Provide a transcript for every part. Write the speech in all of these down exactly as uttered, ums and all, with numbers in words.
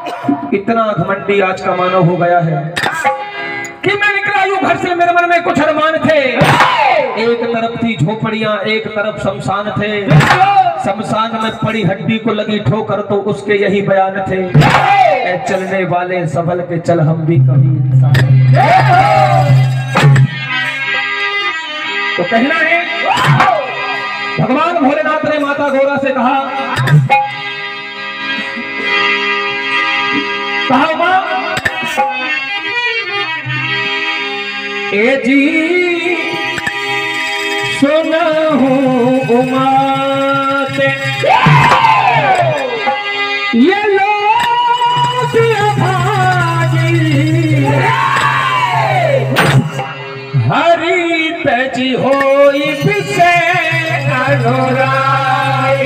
इतना घमंडी आज का मानव हो गया है कि मैं निकला यूं घर से, मेरे मन में कुछ अरमान थे। एक तरफ थी झोपड़ियां, एक तरफ शमशान थे। शमशान में पड़ी हड्डी को लगी ठोकर तो उसके यही बयान थे, ए चलने वाले संभल के चल, हम भी कभी इंसान। तो कहना है भगवान भोलेनाथ ने माता गौरा से कहा, कहा मां ए जी सुना हूँ उमा से ये लोग भागी हरी तजी होई पिसे अनुरागी।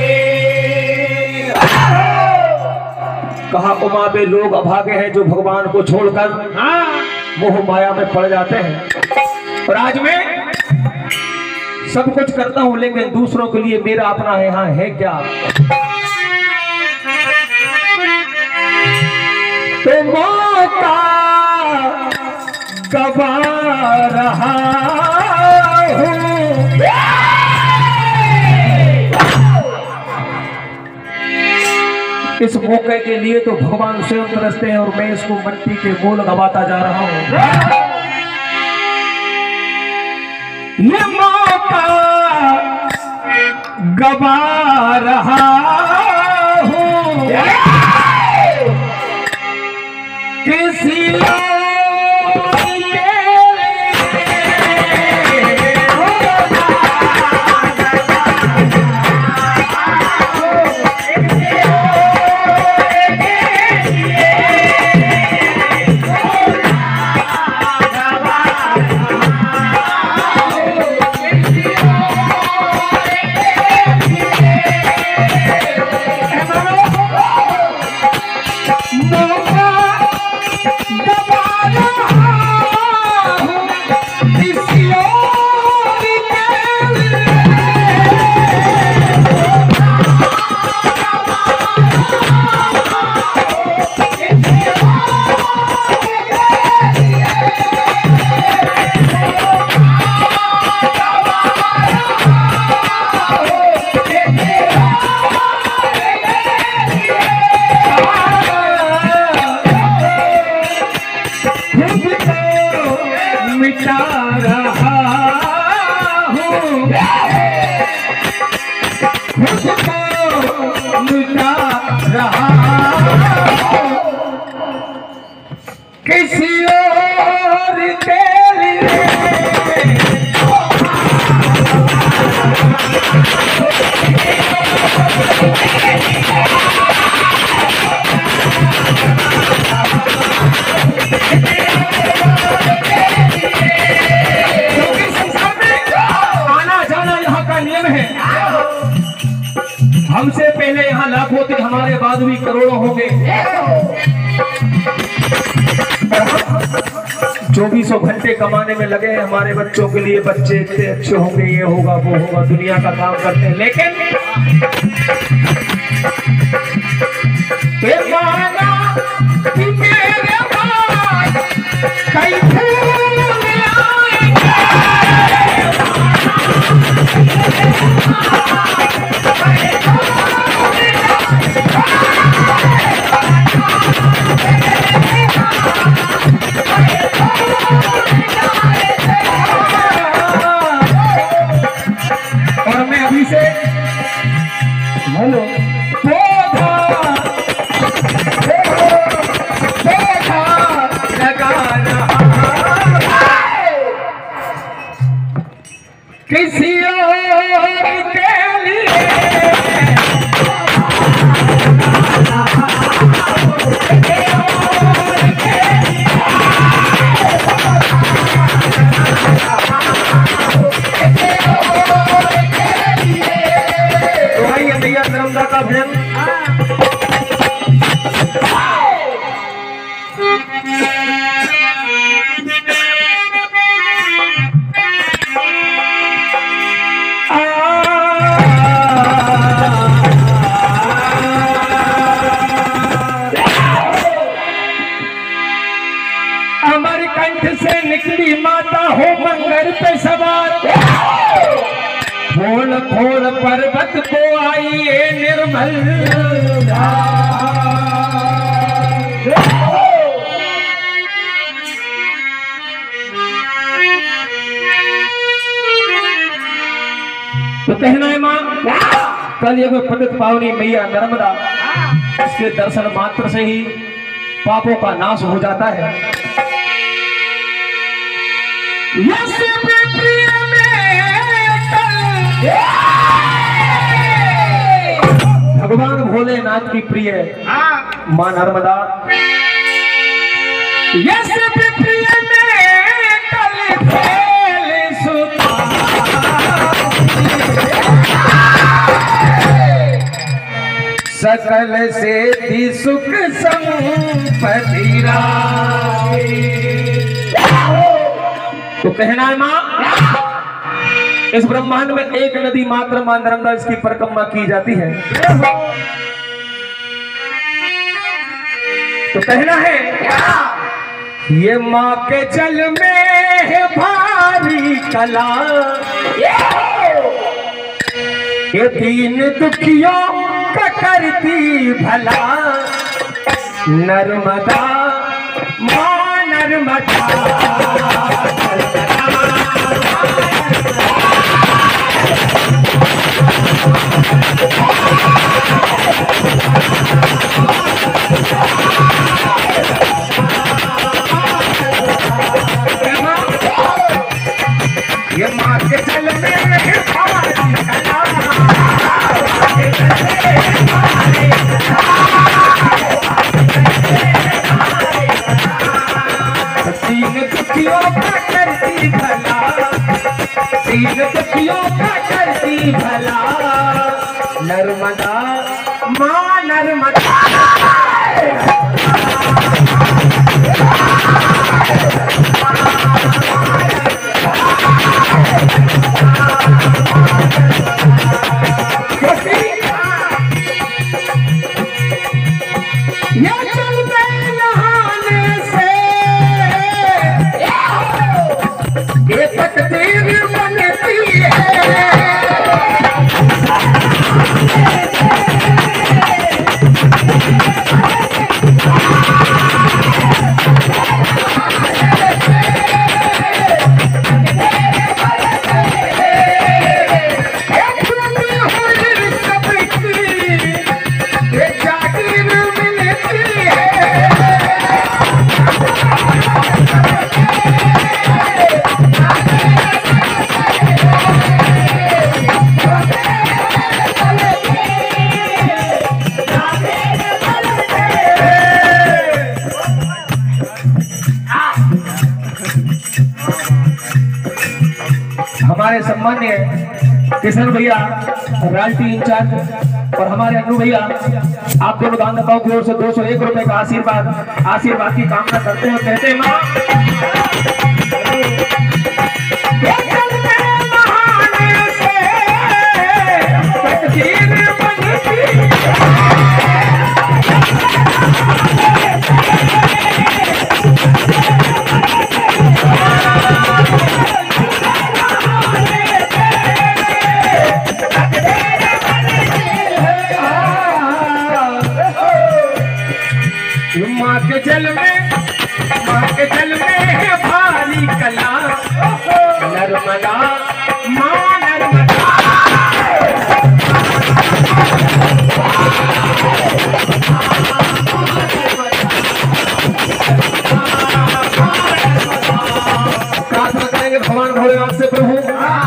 कहा उमा बे लोग अभागे हैं जो भगवान को छोड़कर मोह माया में पड़ जाते हैं। और आज मैं सब कुछ करता हूं लेकिन दूसरों के लिए मेरा अपना है यहाँ है क्या? तो मौका गवा रहा हूं, इस मौके के लिए तो भगवान स्वयं तरसते हैं और मैं इसको मिट्टी के मोल गवाता जा रहा हूं। ये मौका गवा रहा हूं किसी किसी और के लिए आना जाना यहाँ का नियम है। हमसे पहले यहाँ लाखों थे, हमारे बाद भी करोड़ों होंगे। चौबीसों घंटे कमाने में लगे हैं हमारे बच्चों के लिए, बच्चे इतने अच्छे होंगे, ये होगा वो होगा, दुनिया का काम करते हैं। लेकिन हेलो की माता हो मंगर पे सवार, खोल खोल पर्वत को आई ये निर्मल तो कहना है मां, कल ये पतित पावनी मैया नर्मदा, इसके दर्शन मात्र से ही पापों का नाश हो जाता है। भगवान भोलेनाथ की प्रिय मां नर्मदा, यश प्रिय में कल खेल सुता, सकल से थी सुख संपत्ति राही। तो कहना है मां, इस ब्रह्मांड में एक नदी मात्र मां नर्मदा, इसकी परिक्रमा की जाती है। तो कहना है ये मां के जल में है भारी कला, ये दीन दुखियों का करती भला, नर्मदा मां नर्मदा। ये मां के जल में तीन दुखियों का करती भला, तीन दुखियों का करती भला, नर्मदा मां नर्मदा। हमारे सम्मान्य किशन भैया रॉयल्टी इंचार्ज और हमारे अन्नू भैया, आप दोनों दानदाताओं की ओर से दो सौ एक रुपए का आशीर्वाद आशीर्वाद की कामना करते हैं। कहते हैं मां मां के जल में, मां के जल में है भारी कला, नर्मदा मां नर्मदा। प्रार्थना करेंगे भगवान भोलेनाथ से, प्रभु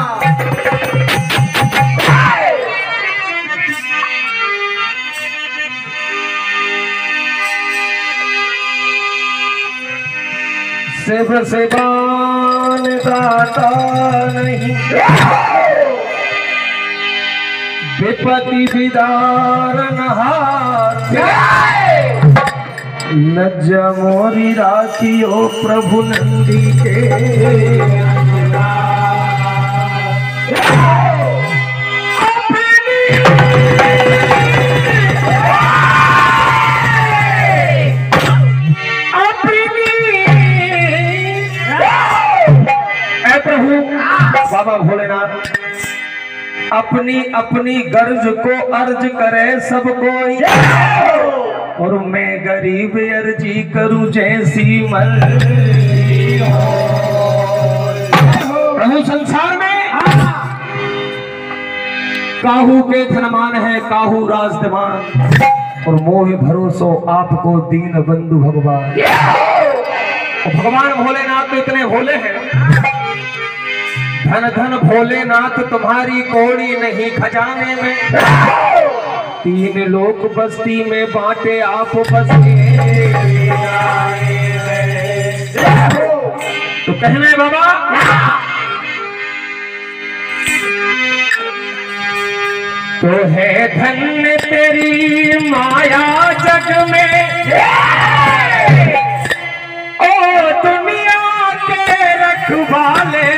सेव सेवान दाता नहीं, विपत्ति विदारन हाथ, लज्ज मोरी राखी ओ प्रभु नंदी के। बाबा भोलेनाथ अपनी अपनी गर्ज को अर्ज करे सब कोई, और मैं गरीब अर्जी करूं जैसी मर्जी हो। प्रभु संसार में काहू के धनमान है काहू राजदमान, और मोह भरोसो आपको दीन बंधु भगवान। और भगवान भोलेनाथ तो इतने भोले हैं, धन धन भोलेनाथ तुम्हारी कौड़ी नहीं खजाने में, तीन लोक बस्ती में बांटे आप बस्ती। तो कहना है बाबा तो है धन्य तेरी माया जग में, ओ दुनिया के रखवाले,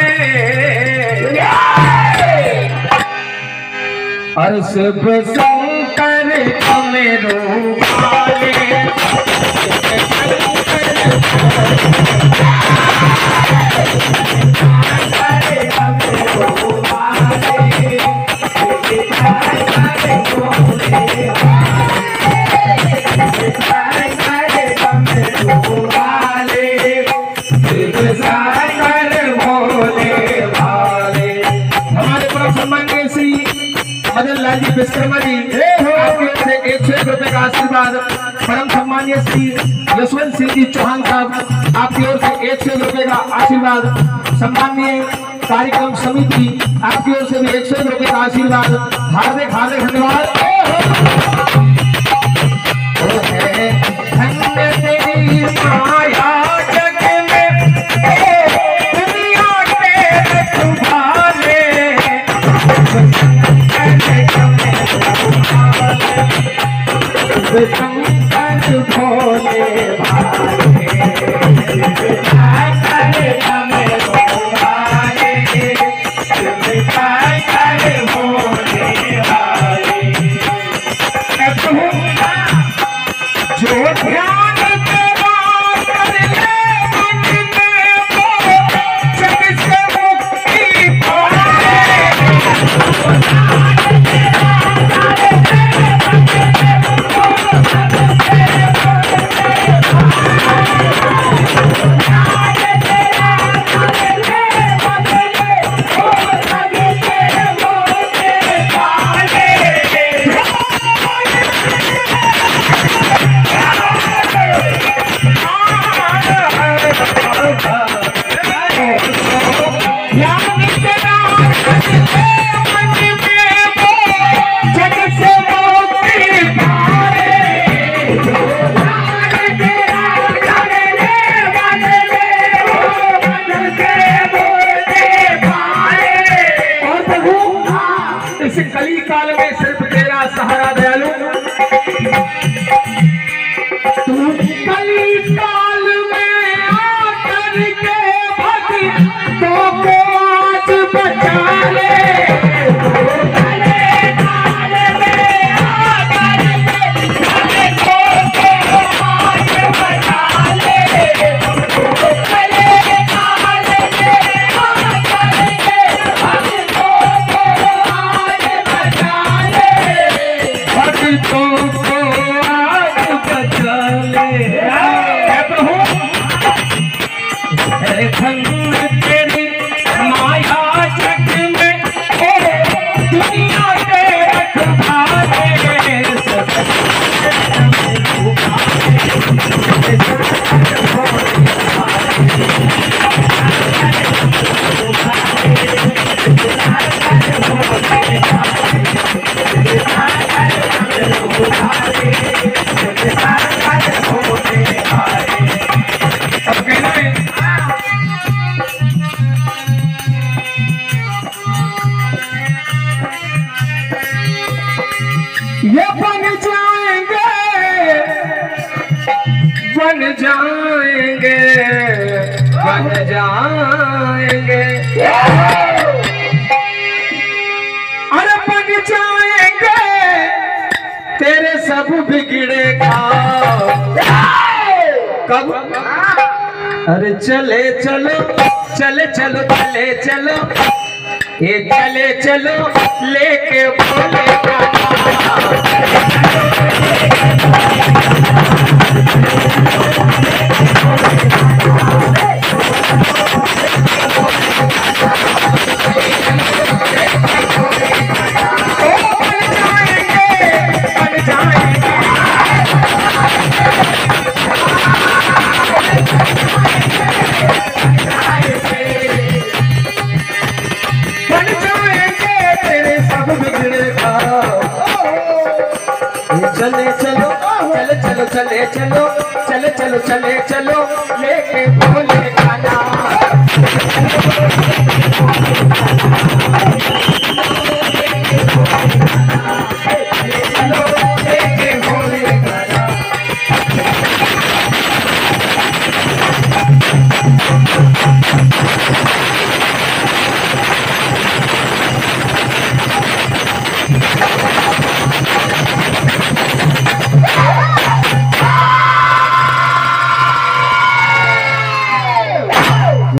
अर्श पे शंकर तुम्हें रूपाले। मदन लाल जी विश्वकर्मा जी आपकी ओर से एक सौ एक रुपए का आशीर्वाद। परम सम्मानीय श्री यशवंत सिंह जी चौहान साहब आपकी ओर से एक सौ एक रुपए का आशीर्वाद। सम्मानीय कार्यक्रम समिति आपकी ओर से भी एक सौ एक रुपए का आशीर्वाद। हार्दिक हार्दिक धन्यवाद। शंकर भोले भाले, जो ध्यान तेरा कर ले मन में वो जग से मुक्ति पाए। कली काल में सिर्फ तेरा सहारा दयालु, तू कली काल में आकर के भक्तों को आज बचा ले। तेरी माया जग में दुनिया के रखवाले, ये बन जाएंगे बन जाएंगे बन जाएंगे, अरे बन जाएंगे तेरे सब बिगड़े काम। कब? अरे चले चलो चले चलो चले चलो ये चले चलो लेके बोले चले चलो चले चलो चले चलो चले चलो चले चलो